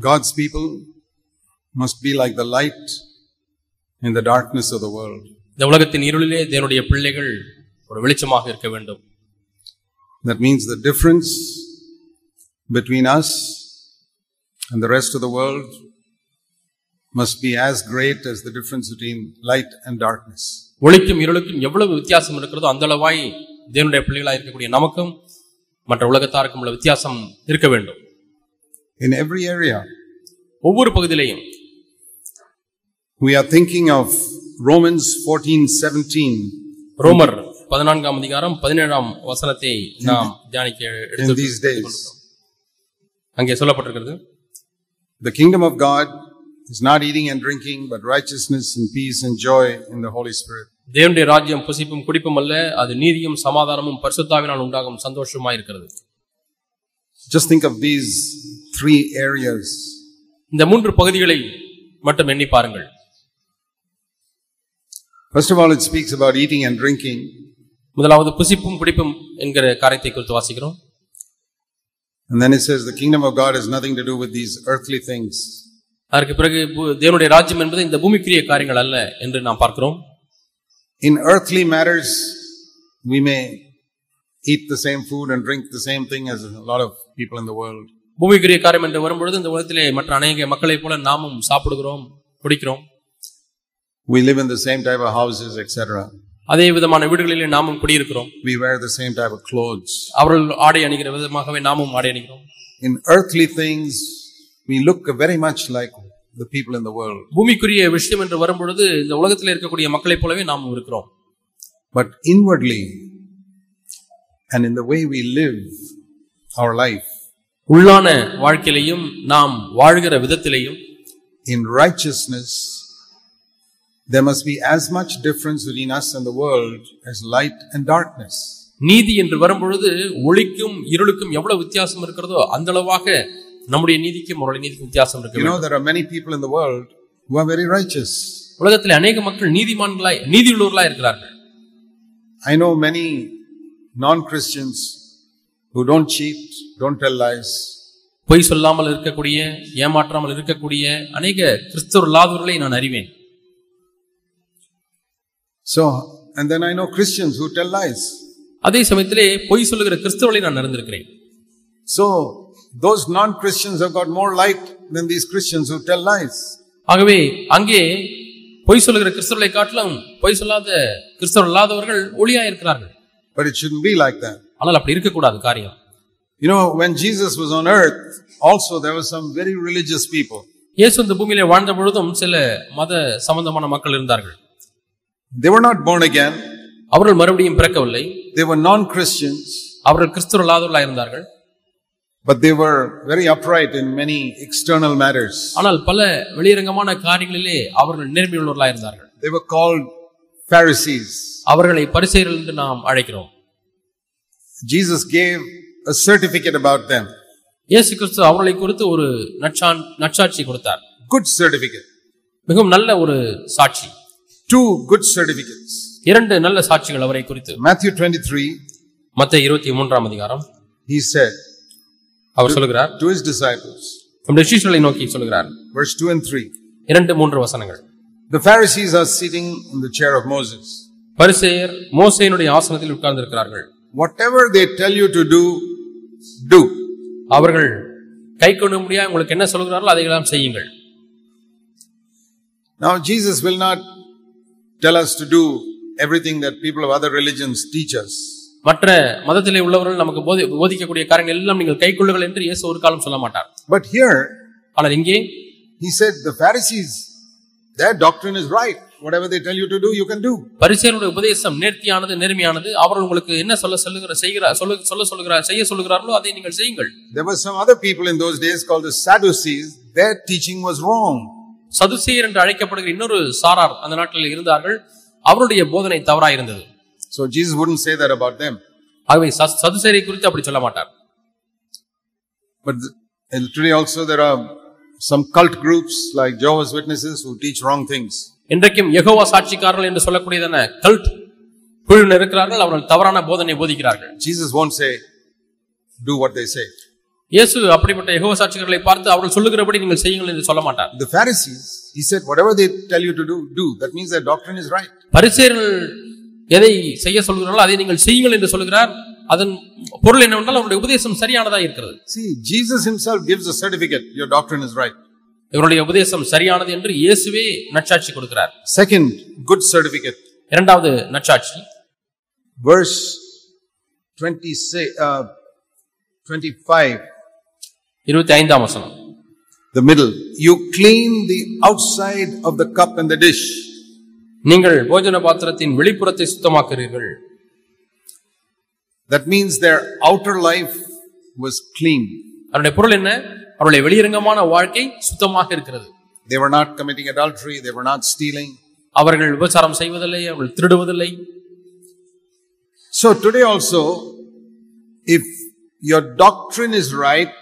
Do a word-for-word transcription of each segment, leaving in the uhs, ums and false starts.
God's people must be like the light in the darkness of the world. இந்த உலகத்தின் இருளிலே தேவனுடைய பிள்ளைகள் ஒரு வெளிச்சமாக இருக்க வேண்டும். That means the difference between us and the rest of the world must be as great as the difference between light and darkness. ஒளிக்கும் இருளுக்கும் எவ்வளவு வித்தியாசம் இருக்கிறதோ அந்த அளவாய் தேவனுடைய பிள்ளைகளாக இருக்கக்கூடிய நமக்கும் மற்ற உலகத்தாருக்கும் உள்ள வித்தியாசம் இருக்க வேண்டும். In every area. ஒவ்வொரு பகுதியிலையும். We are thinking of Romans fourteen seventeen. ரோமர் பதினான்காம் அதிகாரம் பதினேழாம் வசனத்தை நாம் தியானிக்க எடுத்து அங்கே சொல்லப்பட்டிருக்கிறது. The kingdom of God is not eating and drinking, but righteousness and peace and joy in the Holy Spirit. தேவனுடைய ராஜ்யம் புசிப்பும் குடிப்பும் அல்ல, அது நீதியும் சமாதானமும் பரிசுத்தாவினால் உண்டாகும் சந்தோஷமாய் இருக்கிறது. Just think of these three areas. இந்த மூன்று பகுதிகளை மட்டும் எண்ணி பாருங்கள். First of all, it speaks about eating and drinking. முதலாவது புசிப்பும் குடிப்பும் என்கிற காரியத்தை குறித்து வாசிக்கிறோம். And then it says the kingdom of God has nothing to do with these earthly things. அதற்கு பிறகு தேவனுடைய ராஜ்யம் என்பது இந்த பூமிக்குரிய காரியங்கள் அல்ல என்று நாம் பார்க்கிறோம். In earthly matters we may eat the same food and drink the same thing as a lot of people in the world. பூமிக்குரிய காரியம் என்று வரும்பொழுது இந்த உலகத்திலே மற்ற அநேக மக்களைப் போல நாமும் சாப்பிடுகிறோம், குடிக்கிறோம். We live in the same type of houses, et cetera. அதே விதமான வீடுகளிலே நாமும் குடியிருக்கிறோம். We wear the same type of clothes. அவர்கள் ஆடை அணிகிற விதமாகவே நாமும் ஆடை அணிகிறோம். In earthly things we look very much like the people in the world. பூமிக்குரிய விஷயம் என்று வரும்பொழுது இந்த உலகத்தில் இருக்கக்கூடிய மக்களைப் போலவே நாமும் இருக்கிறோம். But inwardly and in the way we live our life, உள்ளான வாழ்க்கையிலும் நாம் வாழ்கிற விதத்திலேயும், in righteousness there must be as much difference between us and the world as light and darkness. நீதி என்று வரும்பொழுது ஒளிக்கும் இருளுக்கும் எவ்வளவு வித்தியாசம் இருக்கிறதோ அந்த அளவாக நம்முடைய நீதிக்கும் அவருடைய நீதிக்கும் வித்தியாசம் இருக்கு. You know, there are many people in the world who are very righteous. உலகத்தில் அநேக மக்கள் நீதிமான்களாய் நீதியுள்ளவர்களாய் இருக்கிறார்கள். I know many non-Christians who don't cheat, don't tell lies. பொய் சொல்லாமல் இருக்கக்கூடிய, ஏமாற்றாமல் இருக்கக்கூடிய அநேக கிறிஸ்தவர் இல்லாதவர்களை நான் அறிவேன். So, and then I know Christians who tell lies. அதே சமயத்திலே பொய் சொல்லுகிற கிறிஸ்தவர்களை நான் அறிந்திருக்கிறேன். So, those non-Christians have got more light than these Christians who tell lies. ஆகவே அங்கே பொய் சொல்லுகிற கிறிஸ்தவர்களை காட்டிலும் பொய் சொல்லாத கிறிஸ்தவர் இல்லாதவர்கள் ஒளியாய் இருக்கிறார்கள். But it shouldn't be like that. ஆனால் அப்படி இருக்க கூடாது காரியம். You know, when Jesus was on earth, also there were some very religious people. இயேசு இந்த பூமியிலே வாழ்ந்த பொழுதும் சில மத சம்பந்தமான மக்கள் இருந்தார்கள். They were not born again. அவர்கள் மறுபடியும் பிறக்கவில்லை. They were non-Christians. அவர்கள் கிறிஸ்தவர் இல்லாதவர்களாய் இருந்தார்கள். But they were very upright in many external matters. ஆனால் பல வெளியரங்கமான காரியங்களிலே அவர்கள் நேர்மையுள்ளவர்களாய் இருந்தார்கள். They were called Pharisees. அவர்களை பரிசேயர்கள் என்று நாம் அழைக்கிறோம். Jesus gave a certificate about them. இயேசு கிறிஸ்து அவர்களை குறித்து ஒரு நற்சாட்சி கொடுத்தார். Good certificate. மிகவும் நல்ல ஒரு சாட்சி. Two good certificates. இரண்டு நல்ல சாட்சிகள் அவரை குறித்து. Matthew twenty-three. மத்தேயு இருபத்தி மூன்றாம் அதிகாரம். He said, அவர் சொல்கிறார் to his disciples. நம்முடைய சீஷர்களை நோக்கி சொல்கிறார். Verse two and three. இரண்டு மூன்று வசனங்கள். The Pharisees are sitting in the chair of Moses. பரிசேயர் மோசேயினுடைய ஆசனத்தில் உட்கார்ந்து இருக்கிறார்கள். Whatever they tell you to do, do. அவர்கள் கை கொண்டு முடியாது உங்களுக்கு என்ன சொல்கிறார்களோ அதையெல்லாம் செய்யுங்கள். Now Jesus will not tell us to do everything that people of other religions teach us. மற்ற மதத்திலே உள்ளவர்கள் நமக்கு போதிக்கக்கூடிய காரியங்கள் எல்லாம் நீங்கள் கைக்கொள்ளுங்கள் என்று இயேசு ஒரு காலம் சொல்ல மாட்டார். But here, ஆனால் இங்கே he said the Pharisees, their doctrine is right. Whatever they tell you to do, you can do. பரிசேயருடைய உபதேசம் நேர்த்தியானது, நேர்மையானது. அவர்கள் உங்களுக்கு என்ன சொல்ல சொல்லுகிற செய்கிற சொல்ல சொல்ல சொல்லுகிறார் செய்ய சொல்லுகிறார்களோ அதை நீங்கள் செய்யுங்கள். There were some other people in those days called the Sadducees. Their teaching was wrong. சதுசேயர் என்று அழைக்கப்படுகிற இன்னொரு சாரார் அந்த நாட்டில் இருந்தார்கள். அவருடைய போதனை தவறாய் இருந்தது. So Jesus wouldn't say that about them. ஆகவே சதுசேயரை குறித்து அப்படி சொல்ல மாட்டார். But today also there are some cult groups like Jehovah's Witnesses who teach wrong things. இன்றைக்கும் யெகோவா சாட்சிக்காரர்கள் என்று சொல்லக்கூடியதான கல்ட் குழுவினர் இருக்கிறார்கள். அவர்கள் தவறான போதனை போதிக்கிறார்கள். Jesus won't say do what they say. இயேசு அப்படிப்பட்ட யெகோவா சாட்சிகளை பார்த்து அவர்கள் சொல்லுகிறபடி நீங்கள் செய்யுங்கள் என்று சொல்ல மாட்டார். The Pharisees, he said, whatever they tell you to do, do. That means their doctrine is right. பரிசேயர்கள் எதை செய்ய சொல்கிறார்களோ அதை நீங்கள் செய்யுங்கள் என்று சொல்கிறார். அதன் பொருள் என்னவென்றால் அவருடைய உபதேசம் சரியானதா இருக்கிறது. See, Jesus himself gives a certificate. Your doctrine is right. இவருடைய உபதேசம் சரியானது என்று இயேசுவே நற்சாட்சி கொடுக்கிறார். Second, good certificate. இரண்டாவது நற்சாட்சி Verse twenty-six, uh, twenty-five. இருபத்தி ஐந்தாம் வசனம். The middle. You clean the outside of the cup and the dish. நீங்கள் போஜன பாத்திரத்தின் வெளிப்புறத்தை சுத்தமாக்குறீர்கள். That means their outer life was clean. அதனுடைய பொருள் என்ன? அவருடைய வெளியரங்கமான வாழ்க்கை சுத்தமாக இருக்கிறது. They were not committing adultery. They were not stealing. அவர்கள் விபச்சாரம் செய்வதில்லை, அவர்கள் திருடுவதில்லை. So today also, if your doctrine is right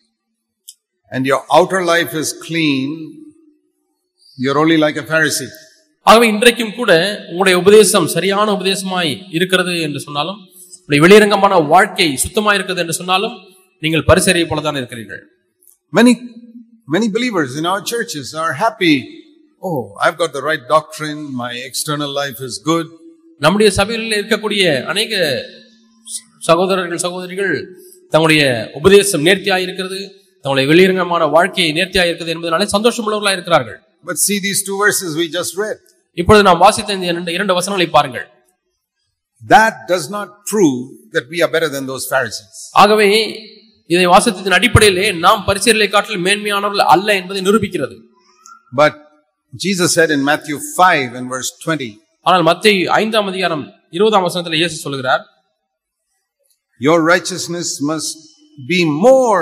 and your outer life is clean, you're only like a Pharisee. ஆகவே இன்றைக்கும் கூட உங்களுடைய உபதேசம் சரியான உபதேசமாய் இருக்கிறது என்று சொன்னாலும், உங்களுடைய வெளியரங்கமான வாழ்க்கை சுத்தமாய் இருக்கிறது என்று சொன்னாலும், நீங்கள் பரிசேயரை போல தான் இருக்கிறீர்கள். Many many believers in our churches are happy. Oh, I've got the right doctrine. My external life is good. நம்முடைய சபையில் இருக்கக்கூடிய அநேக சகோதரர்கள் சகோதரிகள் தங்களுடைய உபதேசம் நேர்த்தியாக இருக்கிறது, தங்களுடைய வெளியரங்கமான வாழ்க்கை நேர்த்தியாக இருக்கிறது என்பதனாலே சந்தோஷமுள்ளவர்களாக இருக்கிறார்கள். But see these two verses we just read. இப்பொழுது நாம் வாசித்த இந்த இரண்டு வசனங்களை பாருங்கள். That does not prove that we are better than those Pharisees. ஆகவே இதை வாசித்ததின் அடிப்படையிலே நாம் பரிசேயர்களை காட்டிலும் மேன்மையானவர்கள் அல்ல என்பதை நிரூபிக்கிறது. But Jesus said in Matthew five and verse twenty. ஆனால் மத்தேயு ஐந்தாம் அதிகாரம் இருபதாம் வசனத்தில் இயேசு சொல்கிறார், your righteousness must be more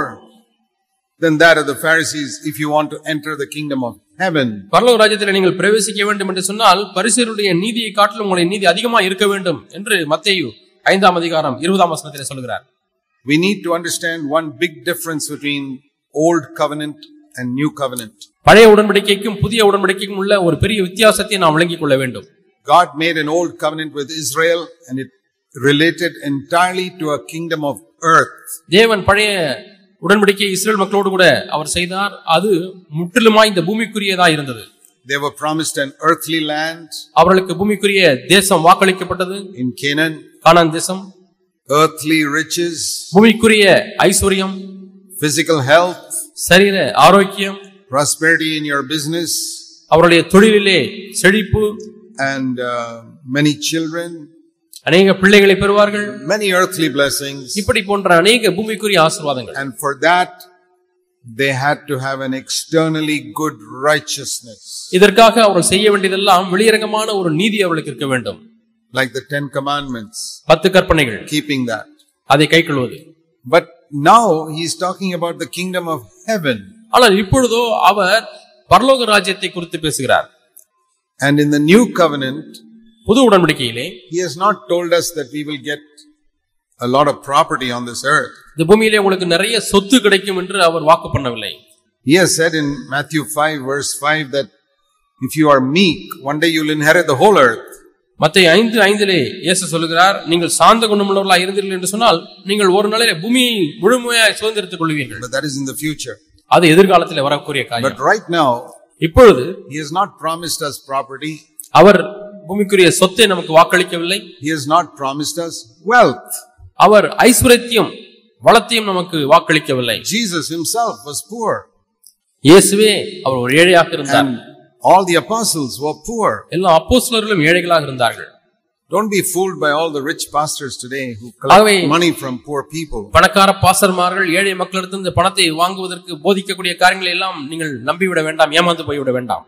than that of the Pharisees if you want to enter the kingdom of heaven. பரலோக ராஜ்யத்தில் நீங்கள் பிரவேசிக்க வேண்டும் என்று சொன்னால் பரிசேயருடைய நீதியை காட்டிலும் உங்களுடைய நீதி அதிகமாக இருக்க வேண்டும் என்று மத்தேயு ஐந்தாம் அதிகாரம் இருபதாம் வசனத்தில் சொல்கிறார். We need to understand one big difference between old covenant and new covenant. பழைய உடன்படிக்கைக்கும் புதிய உடன்படிக்கைக்கும் உள்ள ஒரு பெரிய வித்தியாசத்தை நாம் விளங்கிக் கொள்ள வேண்டும். God made an old covenant with Israel and it related entirely to a kingdom of earth. தேவன் பழைய உடன்படிக்கை இஸ்ரேல் மக்களோடு கூட அவர் செய்தார். அது முற்றிலுமாய் இந்த பூமிக்குரியதா இருந்தது. They were promised an earthly land. அவர்களுக்கு பூமிக்குரிய தேசம் வாக்களிக்கப்பட்டது. In Canaan, கானான் தேசம். earthly riches, பூமிக்குரிய ஐஸ்வரியம், physical health, சரீர ஆரோக்கியம், prosperity in your business, அவருடைய தொழிலிலே செழிப்பு, and uh, many children, அநேக பிள்ளைகளை பெறுவார்கள், many earthly blessings. இப்படி போன்ற அநேக பூமிக்குரிய ஆசீர்வாதங்கள். And for that they had to have an externally good righteousness. இதற்காக அவர்கள் செய்ய வேண்டியதெல்லாம் வெளியரங்கமான ஒரு நீதி அவர்களுக்கு இருக்க வேண்டும். Like the Ten Commandments, பத்து கற்பனைகள், keeping that. அதை கைக்கொள்வது. But now he is talking about the kingdom of heaven. ஆனால் இப்பொழுதோ அவர் பரலோக ராஜ்யத்தை குறித்து பேசுகிறார். And in the new covenant, புது உடன்படிக்கையிலே he has not told us that we will get a lot of property on this earth. இந்த பூமியிலே உங்களுக்கு நிறைய சொத்து கிடைக்கும் என்று அவர் வாக்கு பண்ணவில்லை. He has said in Matthew five verse five that if you are meek, one day you will inherit the whole earth. மத்தேயு ஐந்து ஐந்திலே இயேசு சொல்கிறார், நீங்கள் சாந்த குணமுள்ளவர்களாக இருந்தீர்கள் என்று சொன்னால் நீங்கள் ஒரு நாளிலே பூமியை முழுமையாய் சுதந்திரித்துக் கொள்வீர்கள். But that is in the future. அது எதிர்காலத்தில் வரக்கூடிய காரியம். But right now, இப்பொழுது he has not promised us property. அவர் பூமிக்குரிய சொத்தை நமக்கு வாக்களிக்கவில்லை. He has not promised us wealth. அவர் ஐஸ்வரியத்தையும் வளத்தையும் நமக்கு வாக்களிக்கவில்லை. Jesus himself was poor. இயேசுவே அவர் ஒரு ஏழையாக இருந்தார். All the apostles were poor. எல்லா அப்போஸ்தலர்களும் ஏழைகளாக இருந்தார்கள். Don't be fooled by all the rich pastors today who collect money from poor people. பணக்கார பாஸ்டர்மார்கள் ஏழை மக்களிடத்தில் இந்த பணத்தை வாங்குவதற்கு போதிக்கக்கூடிய காரியங்களை எல்லாம் நீங்கள் நம்பிவிட வேண்டாம், ஏமாந்து போய்விட வேண்டாம்.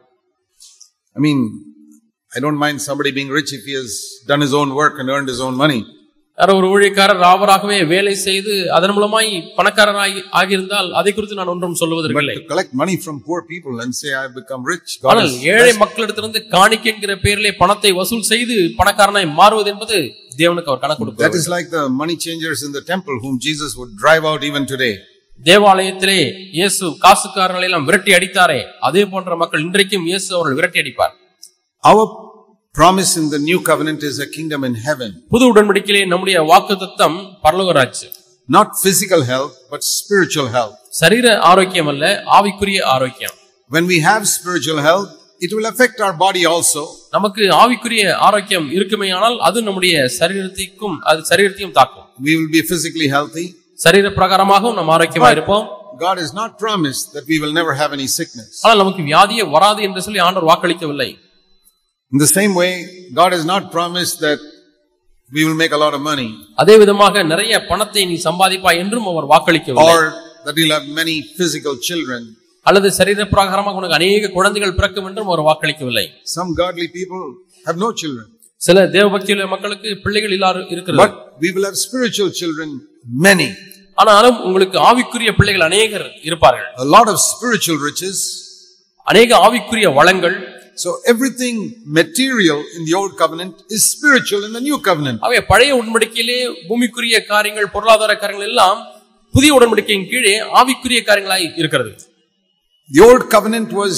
I mean, I don't mind somebody being rich if he has done his own work and earned his own money. ஒரு ஊழியக்காரர் அவராகவே வேலை செய்து அதன் மூலமாய் பணக்காரராகி ஆகியிருந்தால் அதை குறித்து நான் ஒன்றும் சொல்லுவதற்கில்லை. But to collect money from poor people and say I have become rich. ஆனால் ஏழை மக்களிடத்திலிருந்து காணிக்கை என்கிற பெயரிலே பணத்தை வசூல் செய்து பணக்காரனாய் மாறுவது என்பது தேவனுக்கு அவர் கணக்கு கொடுக்கிறார். That is like the money changers in the temple whom Jesus would drive out even today. தேவாலயத்திலே இயேசு காசுக்காரர்களை எல்லாம் விரட்டி அடித்தாரே, அதே போன்ற மக்கள் இன்றைக்கும் இயேசு அவர்கள் விரட்டி அடிப்பார். Our promise in the new covenant is a kingdom in heaven. புது உடன்படிக்கையிலே நம்முடைய வாக்குத்தத்தம் பரலோக ராஜ்யம். not physical health, but spiritual health. சரீர ஆரோக்கியம் அல்ல, ஆவிக்குரிய ஆரோக்கியம். When we have spiritual health, it will affect our body also. நமக்கு ஆவிக்குரிய ஆரோக்கியம் இருக்குமேயானால் அது நம்முடைய சரீரத்திற்கும் அது சரீரத்தையும் தாக்கும். We will be physically healthy. சரீர பிரகாரமாகவும் நாம் ஆரோக்கியமா இருப்போம். God has not promised that we will never have any sickness. ஆனால் நமக்கு வியாதியே வராது என்று சொல்லி ஆண்டவர் வாக்களிக்கவில்லை. In the same way, God has not promised that we will make a lot of money. அதே விதமாக நிறைய பணத்தை நீ சம்பாதிப்பாய் என்றும் அவர் வாக்களிக்கவில்லை. Or that we'll have many physical children. அல்லது சரீர பிரகாரமாக உனக்கு அநேக குழந்தைகள் பிறக்கும் என்றும் அவர் வாக்களிக்கவில்லை. Some godly people have no children. சில தேவபக்தியுள்ள மக்களுக்கு பிள்ளைகள் இல்லாத இருக்கிறது. But we will have spiritual children, many. ஆனாலும் உங்களுக்கு ஆவிக்குரிய பிள்ளைகள் அநேகர் இருப்பார்கள். A lot of spiritual riches. அநேக ஆவிக்குரிய வளங்கள். So everything material in the old covenant is spiritual in the new covenant. அவை பழைய உடன்படிக்கையிலே பூமிக்குரிய காரியங்கள் பொருளாதார காரியங்கள் எல்லாம் புதிய உடன்படிக்கையின் கீழே ஆவிக்குரிய காரியங்களாய் இருக்கிறது. The old covenant was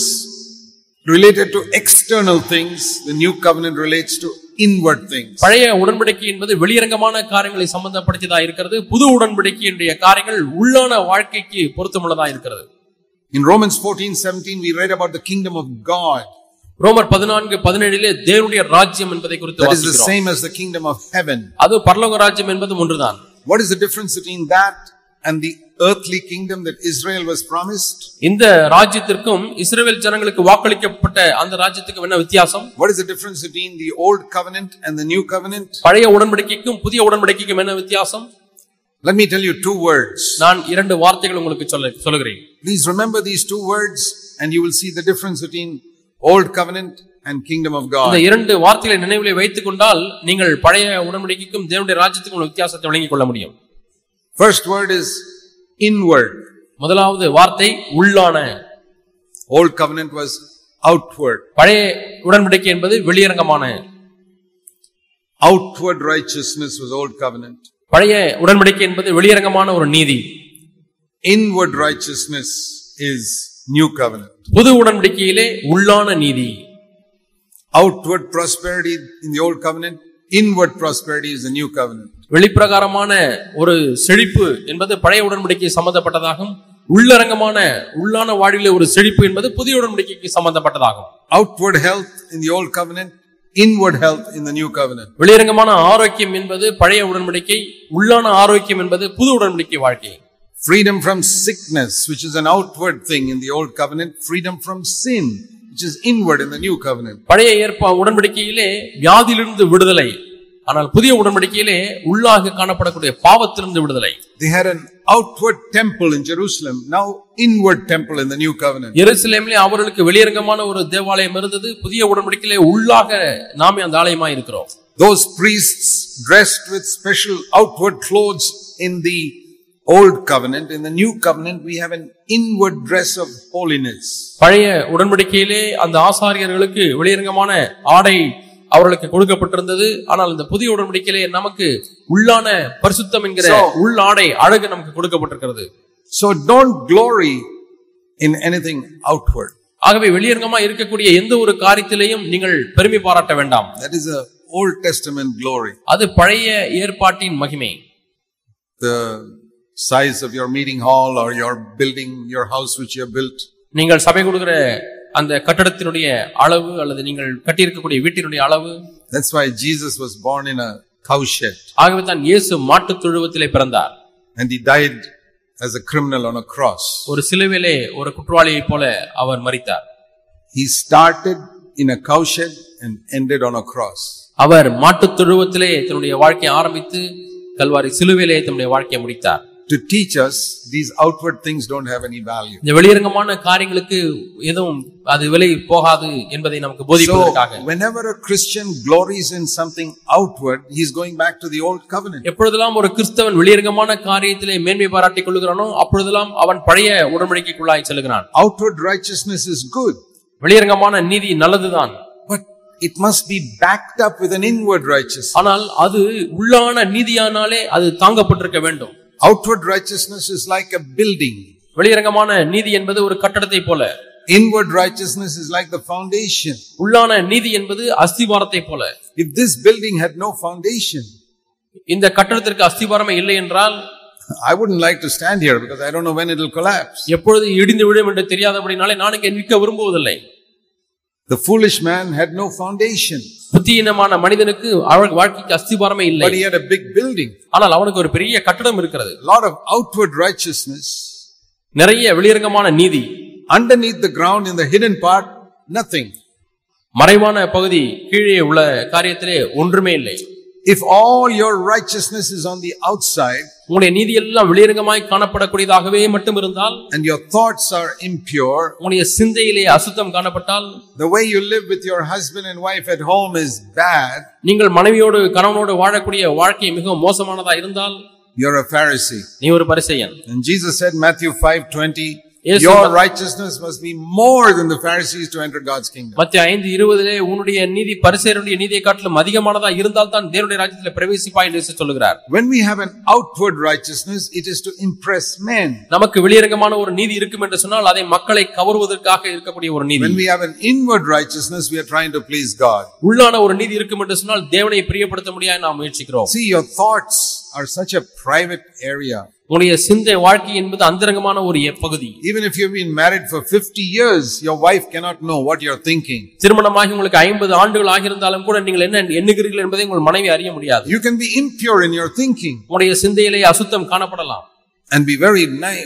related to external things. The new covenant relates to inward things. பழைய உடன்படிக்கை என்பது வெளியரங்கமான காரியங்களை சம்பந்தப்படுத்தியதா இருக்கிறது. புது உடன்படிக்கையினுடைய காரியங்கள் உள்ளான வாழ்க்கைக்கு பொருத்தமுள்ளதா இருக்கிறது. In Romans fourteen seventeen we read about the kingdom of God. ரோமர் பதினான்கு பதினேழிலே தேவனுடைய ராஜ்யம் என்பதை குறித்து வாசிக்கிறோம். That is the same as the kingdom of heaven. அது பரலோக ராஜ்யம் என்பது ஒன்றுதான். What is the difference between that and the earthly kingdom that Israel was promised? இந்த ராஜ்யத்திற்கும் இஸ்ரவேல் ஜனங்களுக்கு வாக்களிக்கப்பட்ட அந்த ராஜ்யத்துக்கும் என்ன வித்தியாசம்? What is the difference between the old covenant and the new covenant? பழைய உடன்படிக்கைக்கும் புதிய உடன்படிக்கைக்கும் என்ன வித்தியாசம்? Let me tell you two words. நான் இரண்டு வார்த்தைகள் உங்களுக்கு சொல்ல சொல்கிறேன். Please remember these two words and you will see the difference between old covenant and kingdom of God. இந்த இரண்டு வார்த்தைகளை நினைவிலே வைத்துக் கொண்டால் நீங்கள் பழைய உடன்படிக்கைக்கும் தேவனுடைய ராஜ்யத்துக்கும் உள்ள வித்தியாசத்தை விளங்கிக் கொள்ள முடியும். First word is inward. முதலாவது வார்த்தை உள்ளான. Old covenant was outward. பழைய உடன்படிக்கை என்பது வெளியரங்கமான. Outward righteousness was old covenant. பழைய உடன்படிக்கை என்பது வெளியரங்கமான ஒரு நீதி. Inward righteousness is new covenant. புது உடன்படிக்கையிலே உள்ளான நீதி. Outward prosperity in the old covenant, inward prosperity is the new covenant. வெளிப்பிரகாரமான ஒரு செழிப்பு என்பது பழைய உடன்படிக்கை சம்பந்தப்பட்டதாகும். உள்ளரங்கமான உள்ளான வாழ்விலே ஒரு செழிப்பு என்பது புதிய உடன்படிக்கைக்கு சம்பந்தப்பட்டதாகும். Outward health in the old covenant, inward health in the new covenant. வெளியரங்கமான ஆரோக்கியம் என்பது பழைய உடன்படிக்கை, உள்ளான ஆரோக்கியம் என்பது புது உடன்படிக்கை வாழ்க்கை. Freedom from sickness, which is an outward thing in the old covenant. Freedom from sin, which is inward in the new covenant. பழைய ஏற்ப உடன்படிக்கையிலே வியாதியிலிருந்து விடுதலை, ஆனால் புதிய உடன்படிக்கையிலே உள்ளாக காணப்படக்கூடிய பாவத்திலிருந்து விடுதலை. They had an outward temple in Jerusalem, now inward temple in the new covenant. எருசலேமிலே அவர்களுக்கு வெளியரங்கமான ஒரு தேவாலயம் இருந்தது. புதிய உடன்படிக்கையிலே உள்ளாக நாமே அந்த ஆலயமாய் இருக்கிறோம். Those priests dressed with special outward clothes in the old covenant. In the new covenant we have an inward dress of holiness. பழைய உடன்படிக்கையிலே அந்த ஆசாரியர்களுக்கு வெளியரங்கமான ஆடை அவர்களுக்கு கொடுக்கப்பட்டிருந்தது. ஆனால் இந்த புதிய உடன்படிக்கையிலே நமக்கு உள்ளான பரிசுத்தம் என்கிற உள்ளாடை அழகு நமக்கு கொடுக்கப்பட்டிருக்கிறது. So don't glory in anything outward. ஆகவே வெளியரங்கமா இருக்கக்கூடிய எந்த ஒரு காரியத்திலேயும் நீங்கள் பெருமை பாராட்ட வேண்டாம். That is a Old Testament glory. அது பழைய ஏற்பாட்டின் மகிமை. The size of your meeting hall or your building, your house which you have built. நீங்கள் சபை கொடுக்கிற அந்த கட்டடத்தினுடைய அளவு அல்லது நீங்கள் கட்டி இருக்கக்கூடிய வீட்டினுடைய அளவு. That's why Jesus was born in a cow shed. ஆகவே தான் இயேசு மாட்டுத் தொழுவத்திலே பிறந்தார். And he died as a criminal on a cross. ஒரு சிலுவையிலே ஒரு குற்றவாளியைப் போல அவர் மரித்தார். He started in a cow shed and ended on a cross. அவர் மாட்டுத் தொழுவத்திலே தன்னுடைய வாழ்க்கையை ஆரம்பித்து கல்வாரி சிலுவையிலே தன்னுடைய வாழ்க்கையை முடித்தார். To teach us these outward things don't have any value. இந்த வெளியரங்கமான காரியங்களுக்கு எதுவும் அது விலை போகாது என்பதை நமக்கு போதிப்பதற்காக. So whenever a Christian glories in something outward, he is going back to the old covenant. எப்பொழுதெல்லாம் ஒரு கிறிஸ்தவன் வெளியரங்கமான காரியத்திலே மேன்மை பாராட்டிக் கொள்கிறானோ அப்பொழுதெல்லாம் அவன் பழைய உடன்படிக்கைக்குள்ளாய் செல்கிறான். Outward righteousness is good. வெளியரங்கமான நீதி நல்லதுதான். But it must be backed up with an inward righteousness. ஆனால் அது உள்ளான நீதியானாலே அது தாங்கப்பட்டிருக்க வேண்டும். Outward righteousness is like a building. வெளியரங்கமான நீதி என்பது ஒரு கட்டடத்தை போல. Inward righteousness is like the foundation. உள்ளான நீதி என்பது அஸ்திவாரத்தை போல. If this building had no foundation, இந்த கட்டடத்திற்கு அஸ்திவாரமே இல்லை என்றால் I wouldn't like to stand here because I don't know when it will collapse. எப்பொழுது இடிந்து விழும் என்று தெரியாதபடினாலே நான் இங்கே நிற்க விரும்புவதில்லை. The foolish man had no foundation. புத்தியீனமான மனிதனுக்கு அவன் வாழ்க்கைக்கு அஸ்திபாரமே இல்லை. But he had a big building. ஆனால் அவனுக்கு ஒரு பெரிய கட்டடம் இருக்கிறது. A lot of outward righteousness. நிறைய வெளியரங்கமான நீதி. Underneath the ground in the hidden part, nothing. மறைவான பகுதி கீழே உள்ள காரியத்திலே ஒன்றுமே இல்லை. If all your righteousness is on the outside, உங்களுடைய நீதி எல்லாம் வெளியரங்கமாய் காணப்படக்கூடியதாகவே மட்டும் இருந்தால், and your thoughts are impure, உங்களுடைய சிந்தையிலே அசுத்தம் காணப்பட்டால், the way you live with your husband and wife at home is bad, நீங்கள் மனைவியோடு கணவனோடு வாழக்கூடிய வாழ்க்கை மிகவும் மோசமானதா இருந்தால், you're a Pharisee. நீ ஒரு பரிசேயன். And Jesus said Matthew five twenty, your righteousness must be more than the Pharisees to enter God's kingdom. மத்தேயு ஐந்து இருபதிலே உன்னுடைய நீதி பரிசேயருடைய நீதியை காட்டிலும் அதிகமானதா இருந்தால் தான் தேவனுடைய ராஜ்யத்திலே பிரவேசிப்பாய் என்று சொல்கிறார். When we have an outward righteousness, it is to impress men. நமக்கு வெளியரங்கமான ஒரு நீதி இருக்கும் என்று சொன்னால் அதை மக்களை கவருவதற்காக இருக்கக்கூடிய ஒரு நீதி. When we have an inward righteousness, we are trying to please God. உள்ளான ஒரு நீதி இருக்கும் என்று சொன்னால் தேவனை பிரியப்படுத்த முடியாது நாம் முயற்சிக்கிறோம். See, your thoughts are such a private area. உங்களுடைய சிந்தை வாழ்க்கை என்பது அந்தரங்கமான ஒரு பகுதி. Even if you've been married for fifty years, your wife cannot know what you're thinking. திருமணமாகி உங்களுக்கு ஐம்பது ஆண்டுகள் ஆகியிருந்தாலும் கூட நீங்கள் என்ன எண்ணுகிறீர்கள் என்பதை உங்கள் மனைவி அறிய முடியாது. You can be impure in your thinking. உங்களுடைய சிந்தையிலே அசுத்தம் காணப்படலாம். And be very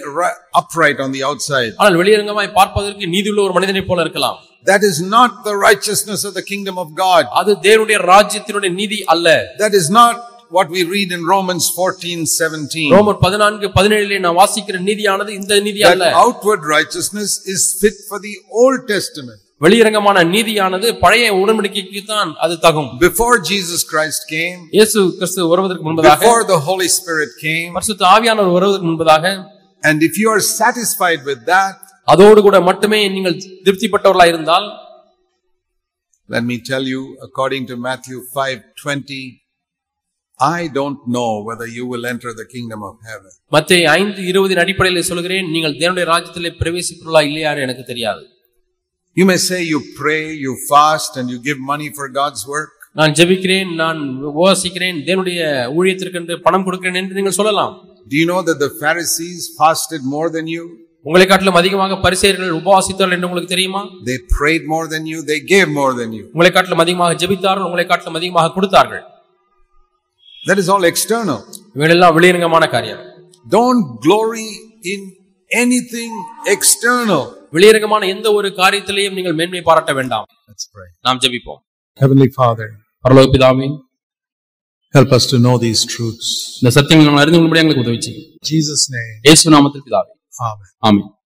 upright on the outside. ஆனால் வெளியரங்கமாய் பார்ப்பதற்கு நீதியுள்ள ஒரு மனிதனைப் போல இருக்கலாம். That is not the righteousness of the kingdom of God. அது தேவனுடைய ராஜ்யத்தினுடைய நீதி அல்ல. That is not what we read in Romans fourteen seventeen. ரோமர் பதினான்கு பதினேழு நான் வாசிக்கிற நீதியானது இந்த நீதி அல்ல. That outward righteousness is fit for the Old Testament. வெளியரங்கமான நீதியானது பழைய உடன்படிக்கைக்கு தான் அது தகும். Before Jesus Christ came, இயேசு கிறிஸ்து வருவதற்கு முன்பதாக, before the Holy Spirit came, பரிசுத்த ஆவியானவர் வருவதற்கு முன்பதாக, and if you are satisfied with that, அதோடு கூட மட்டுமே நீங்கள் திருப்திப்பட்டவர்களாய் இருந்தால், let me tell you, according to Matthew five twenty, I don't know whether you will enter the kingdom of heaven. மத்தேயு ஐந்து இருபது இன் அடிப்படையில் சொல்கிறேன், நீங்கள் தேவனுடைய ராஜ்யத்திலே பிரவேசிப்பீர்களா இல்லையா எனக்கு தெரியாது. You may say you pray, you fast and you give money for God's work. நான் ஜெபிக்கிறேன், நான் உபவாசிக்கிறேன், தேவனுடைய ஊழியத்திற்கு என்று பணம் கொடுக்கிறேன் என்று நீங்கள் சொல்லலாம். Do you know that the Pharisees fasted more than you? உங்களை காட்டிலும் அதிகமாக பரிசேயர்கள் உபவாசித்தார்கள் என்று உங்களுக்கு தெரியுமா? They prayed more than you, they gave more than you. உங்களை காட்டிலும் அதிகமாக ஜெபித்தார்கள், உங்களை காட்டிலும் அதிகமாக கொடுத்தார்கள். That is all external. இவையெல்லாம் வெளியரங்கமான காரியம். Don't glory in anything external. வெளியரங்கமான எந்த ஒரு காரியத்திலேயும் நீங்கள் மேன்மை பாராட்ட வேண்டாம். Let's pray. நாம் ஜெபிப்போம். Heavenly Father, பரலோக பிதாவே, help us to know these truths. இந்த சத்தியங்களை நாம் அறிந்து கொள்ளும்படி எங்களுக்கு உதவி செய்யும். Jesus name. இயேசு நாமத்தில் பிதாவே. Amen. ஆமென்.